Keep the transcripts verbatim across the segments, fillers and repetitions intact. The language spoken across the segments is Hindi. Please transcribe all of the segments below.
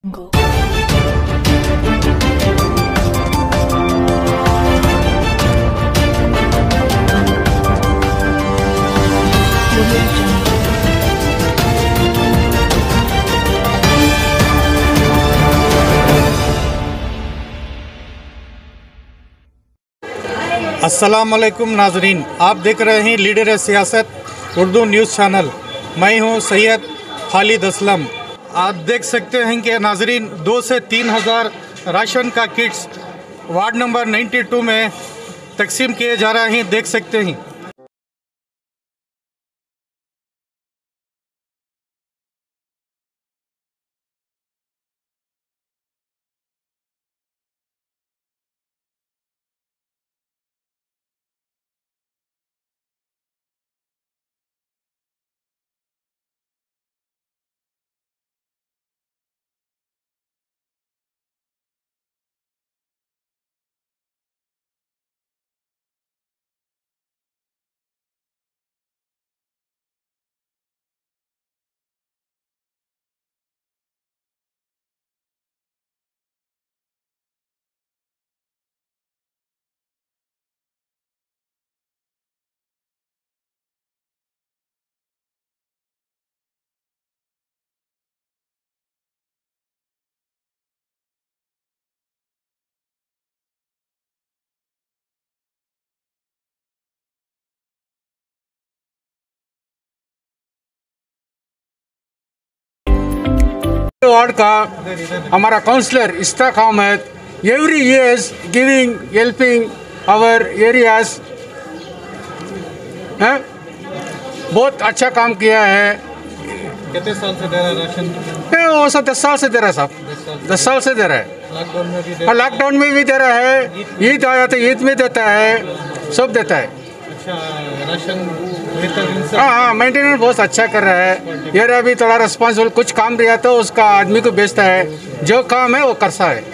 Go. अस्सलामुअलैकुम नाजरीन, आप देख रहे हैं लीडर है सियासत उर्दू न्यूज़ चैनल। मैं हूं सैयद खालिद असलम। आप देख सकते हैं कि नाजरीन दो से तीन हज़ार राशन का किट्स वार्ड नंबर बानवे में तकसीम किए जा रहे हैं, देख सकते हैं। वार्ड का हमारा councillor Ishtaq Ahmed every years giving helping our areas हैं, बहुत अच्छा काम किया है। कितने साल से दे रहा है राशन? है वो सब दस साल से दे रहा है साहब, दस साल से दे रहा है। लॉकडाउन में भी दे और लॉकडाउन में भी दे रहा है, ईद आया तो ईद में देता है, सब देता है। अच्छा, राशन बेहतर। हाँ हाँ, मेंटेनेंस बहुत अच्छा कर रहा है। ये अभी थोड़ा रिस्पॉन्सिबल, कुछ काम रहा तो उसका आदमी को बेचता है, जो काम है वो करता है।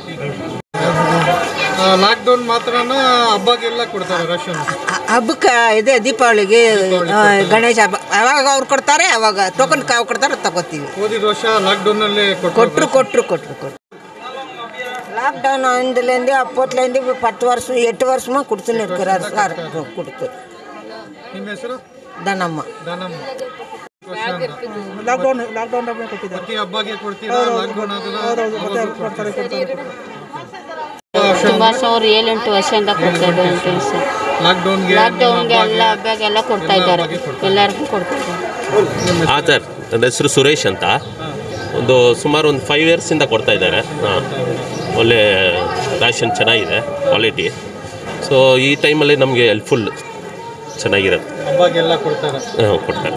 ಲಾಕ್ಡೌನ್ ಮಾತ್ರನ ಹಬ್ಬಗೆಲ್ಲ ಕೊಡ್ತಾರೆ ರಾಷನ್? ಹಬ್ಬಕ್ಕೆ ಇದೆ ದೀಪಾವಳಿಗೆ, ಗಣೇಶ ಹಬ್ಬ ಯಾವಾಗ ಅವ್ರು ಕೊಡ್ತಾರೆ ಅವಾಗ ಟೋಕನ್ ಕಾವು ಕೊಡ್ತಾರೆ ತಗೋತೀವಿ. ಹೋದ ವರ್ಷ ಲಾಕ್ಡೌನ್ ನಲ್ಲಿ ಕೊಟ್ಟರು ಕೊಟ್ಟರು ಕೊಟ್ಟರು ಕೊಟ್ಟರು லாக்டவுன் ஆனதுலேருந்து அப்போத்துலேருந்து இப்போ பத்து வருஷம் எட்டு வருஷமாக கொடுத்துன்னு இருக்கிறாரு சார். கொடுத்து ನಿಮ್ಮ ಹೆಸರು? ದನಮ್ಮ. ದಾನಮ್ಮ. ಲಾಕ್ಡೌನ್ ಲಾಕ್ಡೌನ್ ಕೊಟ್ಟಿದ್ದಾರೆ. ಪ್ರತಿ ಹಬ್ಬಗೆ ಕೊಡ್ತೀರಾ? ಲಾಕ್ಡೌನ್ ಆದ್ರೆ ತುಂಬ ಸಾವಿರ ಏಳೆಂಟು ವರ್ಷದಿಂದ ಕೊಡ್ತಾ ಇದ್ದಾರೆ ಸರ್. ಲಾಕ್ಡೌನ್ಗೆ ಲಾಕ್ಡೌನ್ಗೆ ಎಲ್ಲ ಹಬ್ಬಗೆಲ್ಲ ಕೊಡ್ತಾ ಇದ್ದಾರೆ, ಎಲ್ಲರಿಗೂ ಕೊಡ್ತಾ ಇದ್ದಾರೆ. ಹಾಂ ಸರ್, ನನ್ನ ಹೆಸರು ಸುರೇಶ್ ಅಂತ. ಒಂದು ಸುಮಾರು ಒಂದು ಫೈವ್ ಇಯರ್ಸಿಂದ ಕೊಡ್ತಾ ಇದ್ದಾರೆ. ಹಾಂ, ಒಳ್ಳೆ ರ್ಯಾಷನ್ ಚೆನ್ನಾಗಿದೆ, ಕ್ವಾಲಿಟಿ. ಸೊ ಈ ಟೈಮಲ್ಲಿ ನಮಗೆ ಹೆಲ್ಪ್ಫುಲ್ ಚೆನ್ನಾಗಿರುತ್ತೆ. ಹಬ್ಬಗೆಲ್ಲ ಕೊಡ್ತಾರೆ. ಹಾಂ, ಕೊಡ್ತಾರೆ.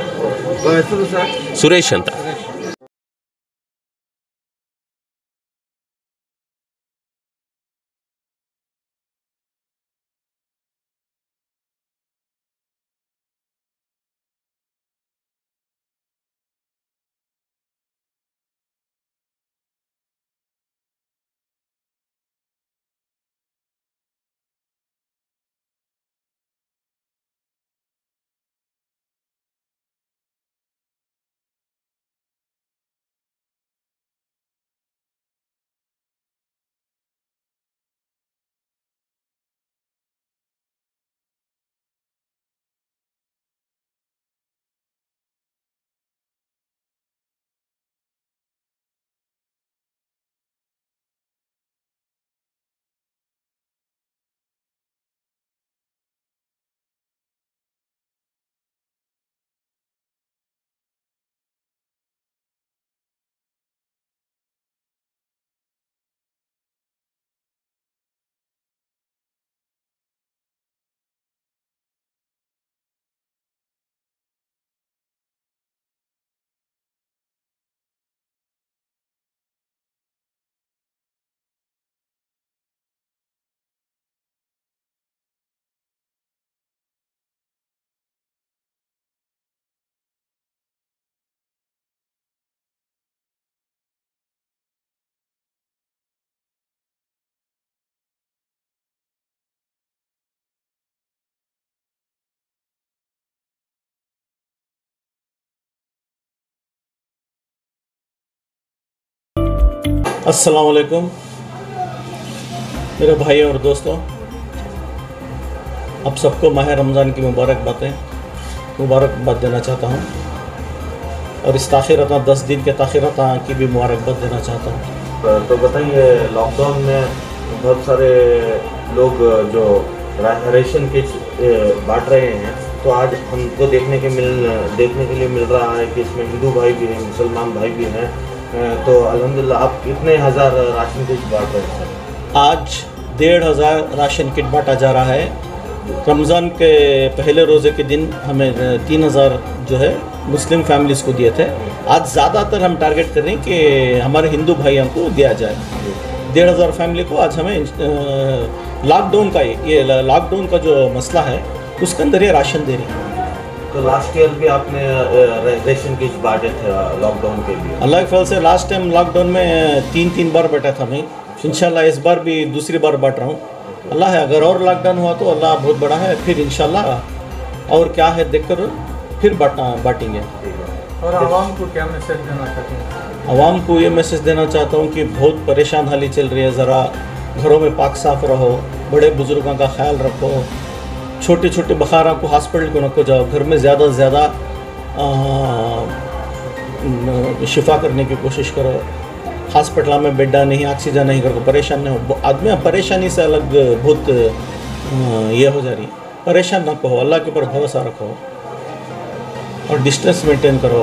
ಸುರೇಶ್ ಅಂತ. अस्सलाम वालेकुम मेरे भाई और दोस्तों, आप सबको माह रमज़ान की मुबारकबादें मुबारकबाद देना चाहता हूँ और इस ताख़िरता दस दिन के ताख़िरता की भी मुबारकबाद देना चाहता हूँ। तो बताइए, लॉकडाउन में बहुत सारे लोग जो राशन किट्स बांट रहे हैं, तो आज हमको देखने के मिल देखने के लिए मिल रहा है कि इसमें हिंदू भाई भी हैं, मुसलमान भाई भी हैं। तो अल्हम्दुलिल्लाह आप कितने हज़ार राशन किट बांट रहे हैं? आज डेढ़ हज़ार राशन किट बांटा जा रहा है। रमज़ान के पहले रोज़े के दिन हमें तीन हज़ार जो है मुस्लिम फैमिलीज़ को दिए थे। आज ज़्यादातर हम टारगेट कर रहे हैं कि हमारे हिंदू भाइयों को दिया जाए। डेढ़ हज़ार फैमिली को आज हमें लॉकडाउन का ये लॉकडाउन का जो मसला है उसके अंदर ये राशन दे रही है। तो लास्ट ईयर भी आपने राशन किट बांटे थे लॉकडाउन के लिए? अल्लाह के फल से लास्ट टाइम लॉकडाउन में तीन तीन बार बैठा था मैं। इंशाल्लाह इस बार भी दूसरी बार बांट रहा हूँ। अल्लाह है, अगर और लॉकडाउन हुआ तो अल्लाह बहुत बड़ा है, फिर इंशाल्लाह और क्या है देखकर फिर बांटना बांटेंगे। और आवाम को क्या मैसेज देना चाहते हैं? आवाम को ये मैसेज देना चाहता हूँ कि बहुत परेशान हाली चल रही है, ज़रा घरों में पाक साफ रहो, बड़े बुज़ुर्गों का ख्याल रखो, छोटे छोटे बखारा को हॉस्पिटल को नको जाओ, घर में ज़्यादा से ज़्यादा शिफा करने की कोशिश करो। हॉस्पिटल में बेडा नहीं, ऑक्सीजन नहीं, करो परेशान नहीं हो। आदमी परेशानी से अलग बहुत ये हो जा रही है। परेशान ना कहो, अल्लाह के ऊपर भरोसा रखो और डिस्टेंस मेंटेन करो।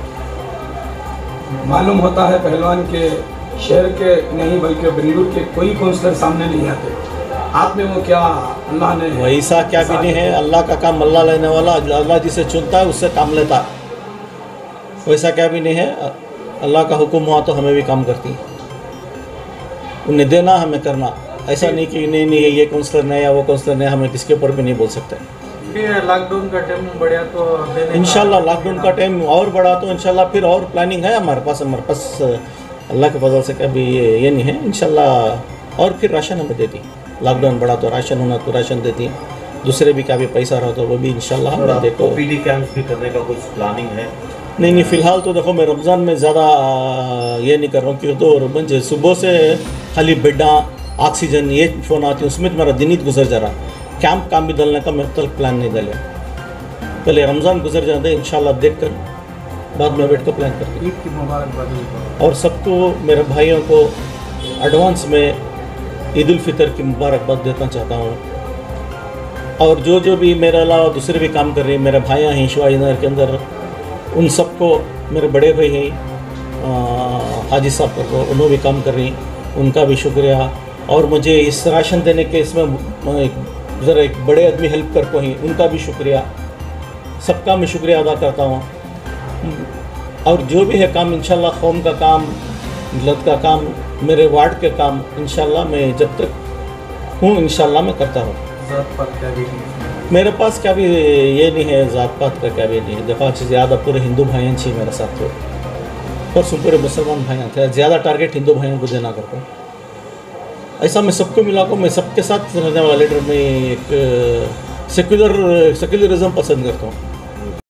मालूम होता है पहलवान के शहर के नहीं बल्कि बेंगलुरु के कोई काउंसलर सामने नहीं आते। आप में वो क्या अल्लाह ने वैसा क्या भी नहीं है। अल्लाह का काम अल्लाह लेने वाला, अल्लाह जिसे चुनता है उससे काम लेता है। वैसा क्या भी नहीं है। अल्लाह का हुक्म हुआ तो हमें भी काम करती है, उन्हें देना हमें करना। ऐसा नहीं कि नहीं नहीं ये काउंसलर नहीं या वो काउंसलर नहीं, हमें किसके ऊपर भी नहीं बोल सकते। लॉकडाउन का टाइम बढ़िया तो इंशाल्लाह लॉकडाउन का टाइम और बढ़ा तो इंशाल्लाह फिर और प्लानिंग है हमारे पास हमारे पास अल्लाह के फजल से कभी ये नहीं है। इंशाल्लाह और फिर राशन हमें देती। लॉकडाउन बढ़ा तो राशन होना तो राशन देती। दूसरे भी क्या भी पैसा रहा तो वो भी इंशाल्लाह हम देखो। ओपीडी कैंप्स भी करने का कुछ प्लानिंग है? नहीं नहीं फ़िलहाल तो देखो मैं रमज़ान में ज़्यादा ये नहीं कर रहा हूँ क्योंकि तो मुझे सुबह से खाली बेडा ऑक्सीजन ये फ़ोन आती है, उसमें तो मेरा दिन ही गुजर जा रहा। कैंप काम भी डालने का मैं अब तक प्लान नहीं डाले। पहले रमज़ान गुजर जाते इंशाल्लाह देख कर बाद में बैठ कर प्लान करते। ईद की मुबारकबाद और सबको मेरे भाइयों को एडवांस में ईद उल फितर की मुबारकबाद देना चाहता हूँ। और जो जो भी मेरे अलावा दूसरे भी काम कर रहे हैं, मेरे भाइयाँ हैं शिवाजी नगर के अंदर, उन सबको मेरे बड़े भाई हैं हाजी साहब को, उन्होंने भी काम कर रही, उनका भी शुक्रिया। और मुझे इस राशन देने के इसमें ज़रा एक बड़े आदमी हेल्प कर को ही, उनका भी शुक्रिया। सबका मैं शुक्रिया अदा करता हूँ। और जो भी है काम इंशाल्लाह कौम का काम, मिलत का काम, मेरे वार्ड के काम इंशाल्लाह मैं जब तक हूँ इंशाल्लाह मैं करता हूँ। मेरे पास क्या भी ये नहीं है, ज़ात पात का क्या भी नहीं है। दफ़ा से ज़्यादा पूरे हिंदू भाइयों से मेरे साथ हो और पूरे मुसलमान भाइयों थे। ज़्यादा टारगेट हिंदू भाइयों को देना करता हूँ। ऐसा मैं सबको मिला को मैं सबके साथ रहने वाला लीडर में एक सेक्युलर सेक्युलरिज्म पसंद करता हूँ।